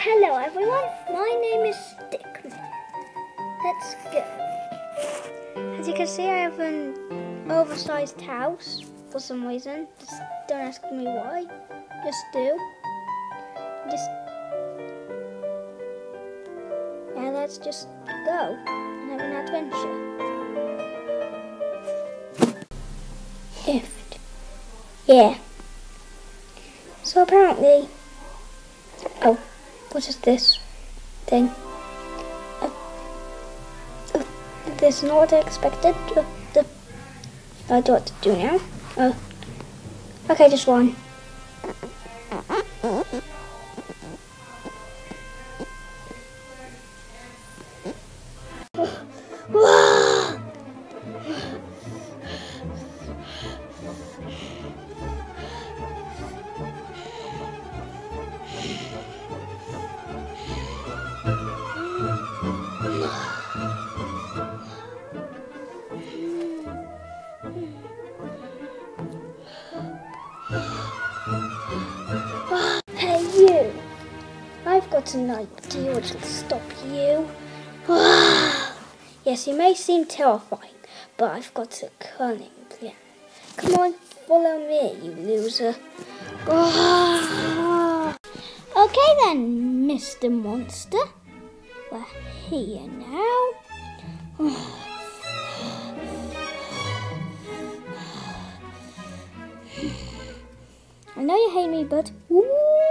Hello everyone, my name is Stickmin. Let's go. As you can see, I have an oversized house for some reason. Just don't ask me why. Just do. Yeah, let's just go and have an adventure. Yeah. So apparently, oh, what is this thing? This is not what I expected. I know what to do now. Okay, just one. Hey you! I've got an idea which will stop you. Yes, you may seem terrifying, but I've got a cunning plan. Come on, follow me, you loser. Okay then, Mr. Monster. We're here now. I know you hate me, but